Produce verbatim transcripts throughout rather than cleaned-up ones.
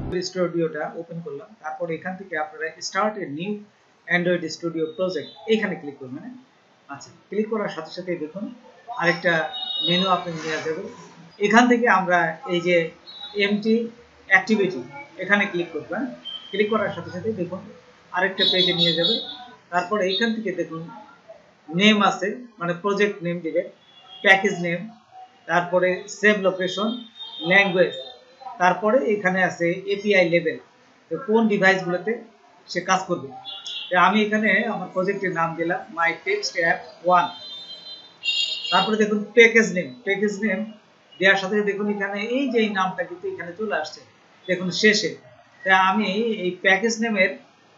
স্টুডিওটা open করলাম, তারপর এখান থেকে আপনারা start a new Android studio project এখানে ক্লিক করবেন। আচ্ছা, ক্লিক করার সাথে সাথে দেখুন আরেকটা মেনু আপনি নিয়ে যাবে। এখান থেকে আমরা এই যে এমটি অ্যাক্টিভিটি এখানে ক্লিক করবেন। ক্লিক করার সাথে সাথে দেখুন আরেকটা পেজে নিয়ে যাবে। তারপরে এইখান থেকে দেখুন নেম আছে, মানে প্রজেক্ট নেম দিবে, প্যাকেজ নেম, তারপরে সেভ লোকেশন, ল্যাঙ্গুয়েজ, তারপরে এখানে আছে এপিআই লেভেল, তো কোন ডিভাইসগুলোতে সে কাজ করবে। আমি এখানে আমার প্রজেক্টের নাম দিলাম মাই টেক্সট অ্যাপ ওয়ান। তারপরে দেখুন প্যাকেজ নেম, প্যাকেজ নেম দেওয়ার সাথে দেখুন এখানে এই যে এই নামটা কিন্তু এখানে চলে আসছে দেখুন শেষে। আমি এই প্যাকেজ নেমের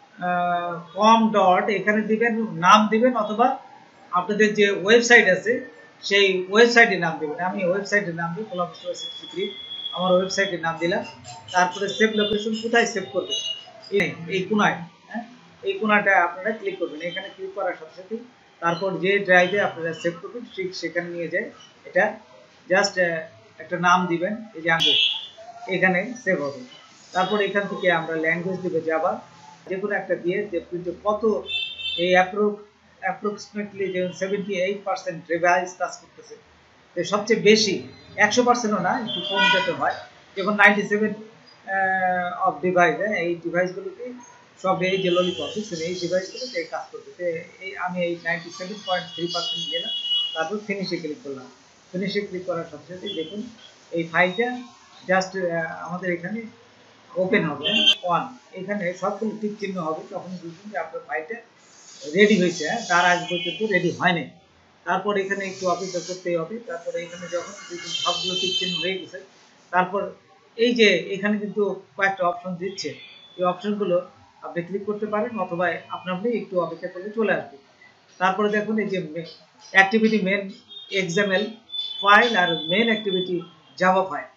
কম ডট এখানে দিবেন, নাম দিবেন, অথবা আপনাদের যে ওয়েবসাইট আছে সেই ওয়েবসাইটের নাম দেবেন। আমি ওয়েবসাইটের নাম দিই কোলাব স্টোর সিক্সটি থ্রি, আমার ওয়েবসাইটের নাম দিলাম। তারপরে সেভ লোকেশন কোথায় সেভ করবে, এই এই কোনায়, হ্যাঁ এই কোনাটা আপনারা ক্লিক করবেন। এখানে ক্লিক করার সাথে সাথে তারপর যে ড্রাইভে আপনারা সেভ করবেন ঠিক সেখানে নিয়ে যায়, এটা জাস্ট একটা নাম দিবেন, এই যে আমি এখানে সেভ হবে। তারপর এখান থেকে আমরা ল্যাঙ্গুয়েজ দেবো জাভা, যে কোনো একটা দিয়ে দেখবেন যে কত এই অ্যাপ্রক্সিমেটলি যে সেভেন্টি এইট পার্সেন্ট ডিভাইস কাজ করতেছে। তো সবচেয়ে বেশি একশো পার্সেন্টও না, একটু কম যেতে হয়, যখন নাইনটি সেভেন অফ ডিভাইস, এই ডিভাইসগুলোতে সব এই যে ললিপপ দিচ্ছেন এই ডিভাইসগুলোতে কাজ করবে। এই আমি এই ninety seven point three percent গেলাম, তারপর ফিনিশে ক্লিক করলাম। ফিনিশে ক্লিক করার সাথে সাথে দেখুন এই ফাইলটা জাস্ট আমাদের এখানে ওপেন হবে অন, এখানে সবগুলো টিক চিহ্ন হবে, তখন বুঝবেন যে আপনার ফাইলটা রেডি হয়েছে। হ্যাঁ, তার আগে পর্যন্ত রেডি হয়নি। তারপর এখানে একটু অপেক্ষা করতেই হবে। তারপরে এখানে যখন সবগুলো টিক চিহ্ন হয়ে গেছে, তারপর এই যে এখানে কিন্তু কয়েকটা অপশন দিচ্ছে, এই অপশনগুলো আপনি ক্লিক করতে পারেন, অথবা আপনি আপনি একটু অপেক্ষা করলে চলে আসবে। তারপরে দেখুন এই যে অ্যাক্টিভিটি মেন এক্সএমএল ফাইল আর মেন অ্যাক্টিভিটি জাভা ফাইল।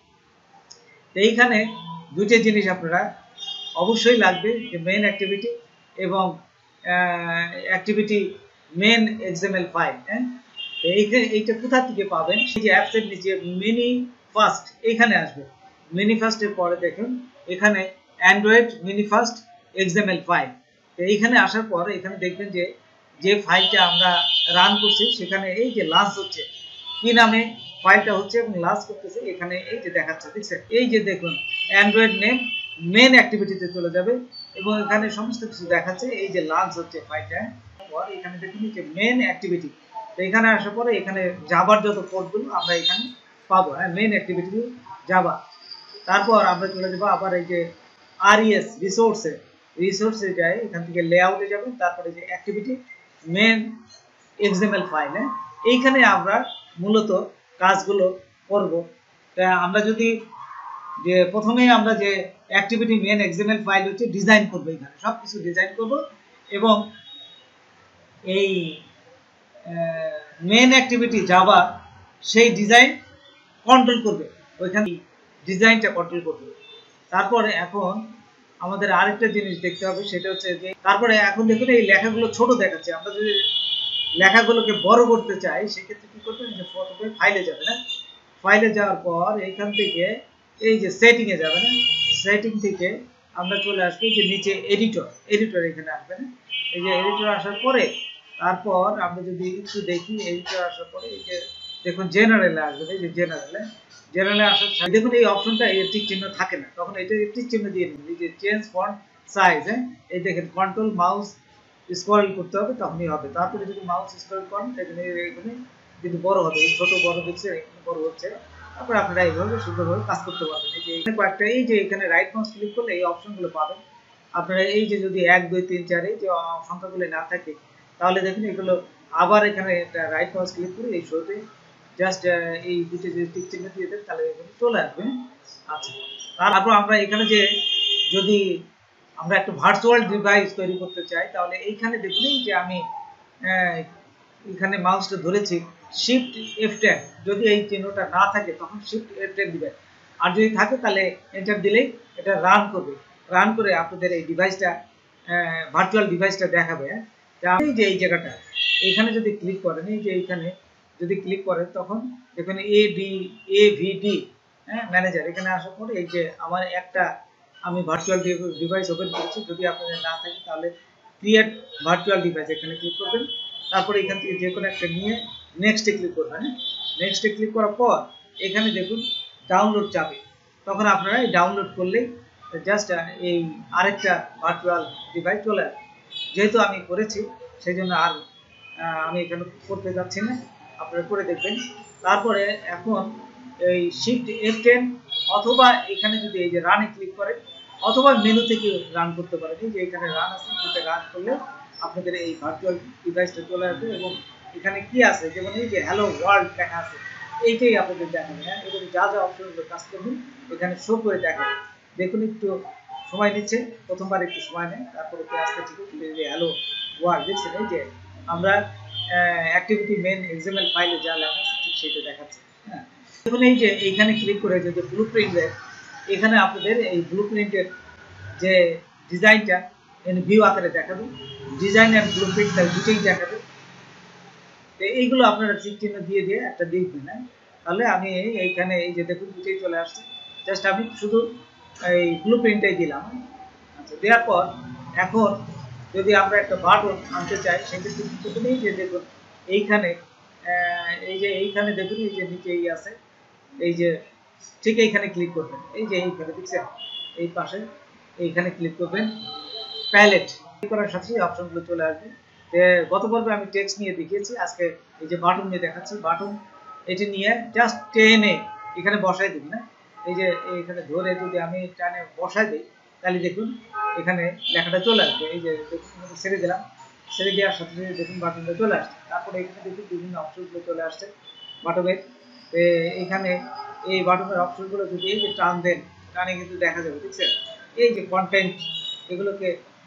এইখানে দুটো জিনিস আপনারা অবশ্যই লাগবে, যে মেন অ্যাক্টিভিটি এবং অ্যাক্টিভিটি মেন এক্সএমএল ফাইল। হ্যাঁ, এইখানে এইটা কোথা থেকে পাবেন, এই যে অ্যাপসের নিচে মিনি ফার্স্ট এইখানে আসবে। মিনি ফার্স্টের পরে দেখুন এখানে Android manifest XML file. তো এইখানে আসার পর এখানে দেখবেন যে যে ফাইলটা আমরা রান করছি সেখানে এই যে লাঞ্চ হচ্ছে, কি নামে ফাইলটা হচ্ছে এবং লাঞ্চ করতেছে, এখানে এই যে দেখাচ্ছে, দেখছেন এই যে দেখুন অ্যান্ড্রয়েড নেম মেন অ্যাক্টিভিটিতে চলে যাবে এবং এখানে সমস্ত কিছু দেখাচ্ছে, এই যে লাঞ্চ হচ্ছে ফাইলটা। পর এখানে দেখুন যে মেন অ্যাক্টিভিটি, তো এখানে আসার পরে এখানে জাভার যত কোডগুলো আমরা এখানে পাবো। হ্যাঁ, মেন অ্যাক্টিভিটি জাভা। তারপর আমরা চলে যাবো আবার এই যে আরইএস রিসোর্সে, রিসোর্সে যাই, এখান থেকে লেআউটে যাবেন, তারপরে যে অ্যাক্টিভিটি মেন এক্সএমএল ফাইল, হ্যাঁ এইখানে আমরা মূলত কাজগুলো করব। তা আমরা যদি যে প্রথমেই আমরা যে অ্যাক্টিভিটি মেন এক্সএমএল ফাইল হচ্ছে ডিজাইন করবো, এখানে সব কিছু ডিজাইন করব এবং এই মেন অ্যাক্টিভিটি জাভা সেই ডিজাইন কন্ট্রোল করবে, ওইখানে ডিজাইনটা কন্ট্রোল করবে। তারপরে এখন আমাদের আরেকটা জিনিস দেখতে হবে, সেটা হচ্ছে যে তারপরে এখন দেখুন এই লেখাগুলো ছোট দেখাচ্ছে, আমরা যদি লেখাগুলোকে বড় করতে চাই সেক্ষেত্রে কি করবেন, যে প্রথমে ফাইলে যাবে না, ফাইলে যাওয়ার পর এইখান থেকে এই যে সেটিং এ যাবে না, সেটিং থেকে আমরা চলে আসবো যে নিচে এডিটর, এডিটর এখানে আসবে না, এই যে এডিটর আসার পরে তারপর আমরা যদি একটু দেখি, এডিটর আসার পরে এই যে দেখুন জেনারেলে আসবে, এই যে জেনারেলে জেনারেলে আসার দেখুন এই অপশনটা এই টিক চিহ্ন থাকে না, তখন এটা টিক চিহ্ন দিয়ে নিন, এই যে চেঞ্জ ফন্ট সাইজ, হ্যাঁ এই দেখেন কন্ট্রোল মাউস স্ক্রল করতে হবে তখনই হবে। তারপরে যদি মাউস স্ক্রল করেন এখানে এখানে কিন্তু বড় হবে, ছোট বড় দেখছে এখানে বড় হচ্ছে, তারপরে আপনারা এইভাবে সুন্দরভাবে কাজ করতে পারবেন। এই যে এখানে কয়েকটা এই যে এখানে রাইট মাউস ক্লিক করলে এই অপশনগুলো পাবেন আপনারা। এই যে যদি এক দুই তিন চার এই যে সংখ্যাগুলো না থাকে তাহলে দেখুন এগুলো আবার এখানে একটা রাইট মাউস ক্লিক করে এই শোতে জাস্ট এই দুটো যে টিক চিহ্ন দিয়ে দেন তাহলে এখানে চলে আসবে। আচ্ছা, তারপর আমরা এখানে যে যদি আমরা একটা ভার্চুয়াল ডিভাইস তৈরি করতে চাই তাহলে এইখানে দেখুন এই যে আমি এখানে মাউসটা ধরেছি, শিফট এফ টেন, যদি এই চিহ্নটা না থাকে তখন শিফট এফ টেন দিবেন, আর যদি থাকে তাহলে এন্টার দিলেই এটা রান করবে, রান করে আপনাদের এই ডিভাইসটা ভার্চুয়াল ডিভাইসটা দেখাবে। এই যে এই জায়গাটা এখানে যদি ক্লিক করেন, এই যে এইখানে যদি ক্লিক করেন তখন দেখুন A D A V D হ্যাঁ ম্যানেজার, এখানে আসার পরে এই যে আমার একটা আমি ভার্চুয়াল ডিভাইস ওপেন করেছি, যদি আপনাদের না থাকে তাহলে ক্রিয়েট ভার্চুয়াল ডিভাইস এখানে ক্লিক করবেন। তারপরে এখান থেকে যে কোনো একটা নিয়ে নেক্সটে ক্লিক করবেন। নেক্সটে ক্লিক করার পর এখানে দেখুন ডাউনলোড চাবে, তখন আপনারা এই ডাউনলোড করলেই জাস্ট এই আরেকটা ভার্চুয়াল ডিভাইস চলে আসবে। যেহেতু আমি করেছি সেই জন্য আর আমি এখানে করতে যাচ্ছি না, আপনারা করে দেখবেন। তারপরে এখন এই শিফট এফ টেন অথবা এখানে যদি এই যে রানে ক্লিক করেন অথবা মেনু থেকে রান করতে পারেন। এই যে এখানে রান আছে, সেটা রান করলে আপনাদের এই ভার্চুয়াল ডিভাইসটা চলে আসবে এবং এখানে কি আছে, যেমন এই যে হ্যালো ওয়ার্ল্ড লেখা আছে, এইটাই আপনাদের দেখাবে। হ্যাঁ, এবং যা যা অপশনগুলো কাজ করবেন এখানে শো করে দেখাবে। দেখুন একটু সময় নিচ্ছে, প্রথমবার একটু সময় নেয়, তারপরে আস্তে ঠিক এই যে হ্যালো ওয়ার্ল্ড দেখছেন, এই যে আমরা অ্যাক্টিভিটি মেন এক্সএমএল ফাইলে যা লেখা আছে ঠিক সেটা দেখাচ্ছে। হ্যাঁ, দেখুন এই যে এইখানে ক্লিক করে যদি ব্লু প্রিন্ট দেয়, এখানে আপনাদের এই ব্লু প্রিন্টের যে ডিজাইনটা ভিউ আকারে দেখাবে, ডিজাইন অ্যান্ড ব্লু প্রিন্ট তার দুটোই দেখাবে। তো এইগুলো আপনারা ঠিক চিহ্ন দিয়ে দিয়ে একটা দেখবেন। হ্যাঁ, তাহলে আমি এইখানে এই যে দেখুন দুটোই চলে আসছে, জাস্ট আমি শুধু এই ব্লু প্রিন্টটাই দিলাম। আচ্ছা, দেওয়ার পর এখন যদি আমরা একটা বাটন আনতে চাই সেক্ষেত্রে প্রথমেই যে দেখুন এইখানে এই যে এইখানে দেখুন এই যে নিচে এই আছে, এই যে ঠিক এইখানে ক্লিক করবেন, এই যে এইখানে দেখছেন এই পাশে এইখানে ক্লিক করবেন, প্যালেট ক্লিক করার সাথে সাথে অপশনগুলো চলে আসবে। গত পর্বে আমি টেক্সট নিয়ে দেখিয়েছি, আজকে এই যে বাটন নিয়ে দেখাচ্ছি। বাটন এটি নিয়ে জাস্ট টেনে এখানে বসাই দিন না, এই যে এখানে ধরে যদি আমি টানে বসাই দিই তাহলে দেখুন এখানে লেখাটা চলে আসবে। এই যে দেখুন ছেড়ে দিলাম, ছেড়ে দেওয়ার সাথে সাথে দেখুন বাটনটা চলে আসছে। তারপরে এখানে দেখুন বিভিন্ন অপশনগুলো চলে আসছে বাটনের। এখানে এই বাটনের অপশনগুলো যদি এই যে টান দেন, টানে কিন্তু দেখা যাবে, দেখছেন এই যে কন্টেন্ট, এগুলোকে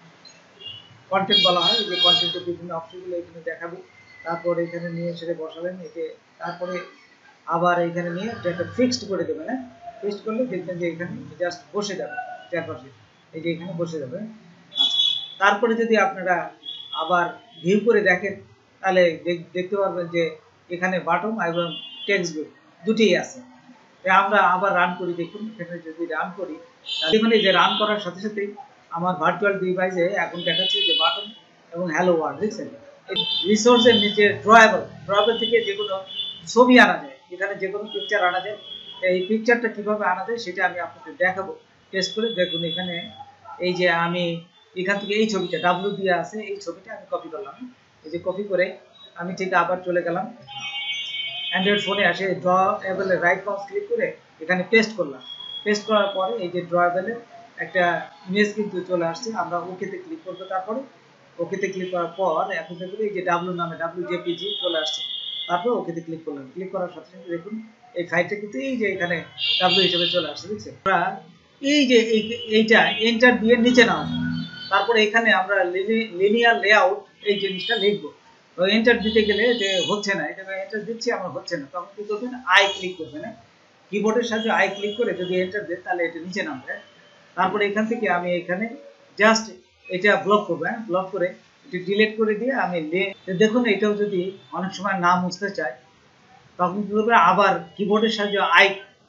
কন্টেন্ট বলা হয়। এই যে কন্টেন্টের বিভিন্ন অপশনগুলো এখানে দেখাবে। তারপর এখানে নিয়ে সেটা বসালেন, এই যে তারপরে আবার এখানে নিয়ে একটা ফিক্সড করে দেবেন। হ্যাঁ, ফিক্সড করলে দেখবেন যে এখানে জাস্ট বসে যাবে চারপাশে, এই যে এখানে বসে যাবে। আচ্ছা, তারপরে যদি আপনারা আবার ভিউ করে দেখেন তাহলে দেখতে পারবেন যে এখানে বাটন এবং টেক্সট ভিউ দুটোই আছে। আমরা আবার রান করি, দেখুন এখানে যদি রান করি তাহলে যে রান করার সাথে সাথেই আমার ভার্চুয়াল ডিভাইসে এখন দেখাচ্ছে যে বাটন এবং হ্যালো ওয়ার্ল্ড দেখছেন। এই রিসোর্সের নিচে ড্রয়েবল, ড্রয়েবল থেকে যে কোনো ছবি আনা যায়, এখানে যে কোনো পিকচার আনা যায়। এই পিকচারটা কীভাবে আনা যায় সেটা আমি আপনাদের দেখাবো টেস্ট করে। দেখুন এখানে এই যে আমি এখান থেকে এই ছবিটা ডাব্লিউ দিয়ে আছে, এই ছবিটা আমি কপি করলাম। এই যে কপি করে আমি ঠিক আবার চলে গেলাম অ্যান্ড্রয়েড ফোনে, আসে ড্রয়েবলে রাইট মাউস ক্লিক করে এখানে পেস্ট করলাম। পেস্ট করার পরে এই যে ড্রয়েবলে একটা ইমেজ কিন্তু চলে আসছে, আমরা ওকেতে ক্লিক করবো। তারপরে ওকেতে ক্লিক করার পর এখন দেখুন এই যে ডাব্লিউ নামে ডাব্লিউ জেপিজি চলে আসছে। তারপর ওকেতে ক্লিক করলাম, ক্লিক করার সাথে সাথে দেখুন এই ফাইলটা কিন্তু এই যে এখানে ডাব্লিউ হিসেবে চলে আসছে, বুঝছেন। আমরা এই যে এইটা এন্টার দিয়ে নিচে নাও, তারপরে এখানে আমরা লিনিয়ার লেআউট এই জিনিসটা লিখবো। এন্টার দিতে গেলে যে হচ্ছে না, এটা এন্টার দিচ্ছি আমার হচ্ছে না, তখন কি করবেন আই ক্লিক করবেন। না, কিবোর্ডের সাহায্যে আই ক্লিক করে যদি এন্টার দেন তাহলে এটা নিচে নামবে। তারপরে এখান থেকে আমি এখানে জাস্ট এটা ব্লক করবো। হ্যাঁ, ব্লক করে এটা ডিলিট করে দিয়ে আমি দেখুন এটাও যদি অনেক সময় না মুছতে চাই তখন কি করবে, আবার কিবোর্ডের সাহায্যে আই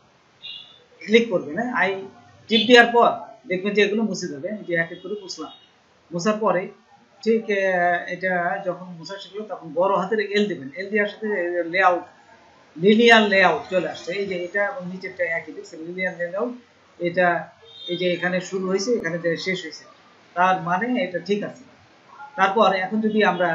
ক্লিক করবে। না, আই টিপ দেওয়ার পর দেখবেন যে এগুলো মুছে যাবে। যে এক এক করে মুছলাম, মুছার পরে ঠিক এটা যখন মুছা শিখলো তখন বড় হাতের এল দেবেন, এল দেওয়ার সাথে লেআউট লিনিয়ার লেআউট চলে আসছে। এই যে এটা এবং নিচেরটা একই, দেখছেন লিনিয়ার লেআউট। এটা এই যে এখানে শুরু হয়েছে এখানে যে শেষ হয়েছে, তার মানে এটা ঠিক আছে। তারপর এখন যদি আমরা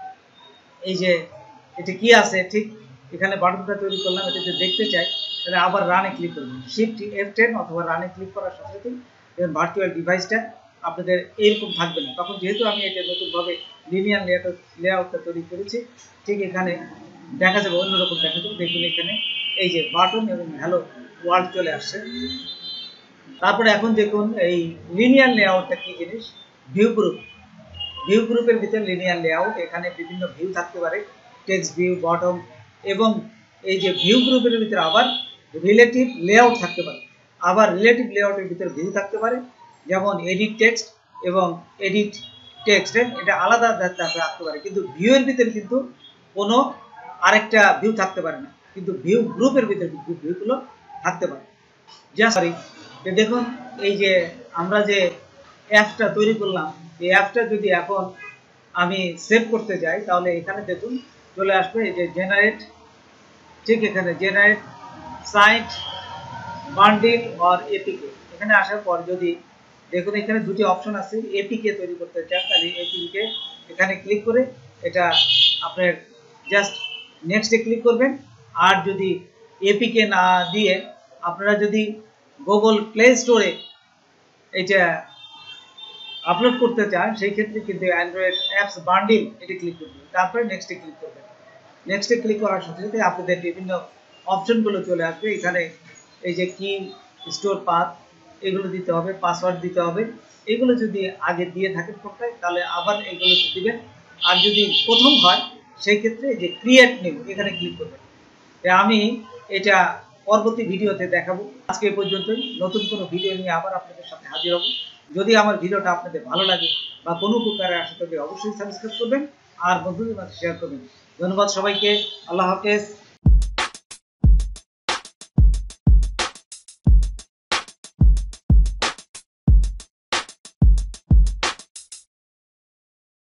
এই যে এটা কি আছে ঠিক এখানে বাটনটা তৈরি করলাম, এটা যদি দেখতে চাই তাহলে আবার রানে ক্লিক করবেন, শিফট এফ টেন অথবা রানে ক্লিক করার সাথে সাথে ভার্চুয়াল ডিভাইসটা আপনাদের এরকম থাকবে না। তখন যেহেতু আমি এটা নতুনভাবে লিনিয়ার লেআউট লেআউটটা তৈরি করেছি, ঠিক এখানে দেখা যাবে অন্যরকম দেখা যাবে। দেখুন এখানে এই যে বাটন এবং হ্যালো ওয়ার্ল্ড চলে আসছে। তারপরে এখন দেখুন এই লিনিয়ার লেআউটটা কি জিনিস, ভিউ গ্রুপ। ভিউ গ্রুপের ভিতরে লিনিয়ার লেআউট, এখানে বিভিন্ন ভিউ থাকতে পারে, টেক্সট ভিউ, বটম, এবং এই যে ভিউ গ্রুপের ভিতরে আবার রিলেটিভ লেআউট থাকতে পারে। আবার রিলেটিভ লেআউটের ভিতরে ভিউ থাকতে পারে, যেমন এডিট টেক্সট এবং এডিট টেক্সট, এটা আলাদা থাকতে পারে। কিন্তু ভিউয়ের ভিতরে কিন্তু কোনো আরেকটা ভিউ থাকতে পারে না, কিন্তু ভিউ গ্রুপের ভিতরে ভিউগুলো থাকতে পারে। যা সরি দেখুন এই যে আমরা যে অ্যাপটা তৈরি করলাম এই অ্যাপটা যদি এখন আমি সেভ করতে যাই তাহলে এখানে দেখুন চলে আসবে এই যে জেনারেট, ঠিক এখানে generate signed bundle or APK. এখানে আসার পর যদি দেখুন এখানে দুটি অপশন আছে, এপিকে তৈরি করতে চান তাহলে এপিকে এখানে ক্লিক করে এটা আপনার জাস্ট নেক্সটে ক্লিক করবেন। আর যদি এপিকে না দিয়ে আপনারা যদি গুগল প্লে স্টোরে এটা আপলোড করতে চান সেই ক্ষেত্রে কিন্তু অ্যান্ড্রয়েড অ্যাপস বান্ডিল এটি ক্লিক করবেন, তারপরে নেক্সটে ক্লিক করবেন। নেক্সটে ক্লিক করার সাথে সাথে আপনাদের বিভিন্ন অপশনগুলো চলে আসবে। এখানে এই যে কি স্টোর পাথ এগুলো দিতে হবে, পাসওয়ার্ড দিতে হবে। এগুলো যদি আগে দিয়ে থাকেন কোথায় তাহলে আবার এগুলো দিবেন। আর যদি প্রথম হয় সেই ক্ষেত্রে যে ক্রিয়েট নিউ এখানে ক্লিক করবেন। আমি এটা পরবর্তী ভিডিওতে দেখাবো। আজকে এই পর্যন্তই, নতুন কোনো ভিডিও নিয়ে আবার আপনাদের সাথে হাজির হব। যদি আমার ভিডিওটা আপনাদের ভালো লাগে বা কোনো উপকারে আসে তবে অবশ্যই সাবস্ক্রাইব করবেন আর বন্ধুদের মাঝে শেয়ার করবেন। ধন্যবাদ সবাইকে, আল্লাহ হাফেজ।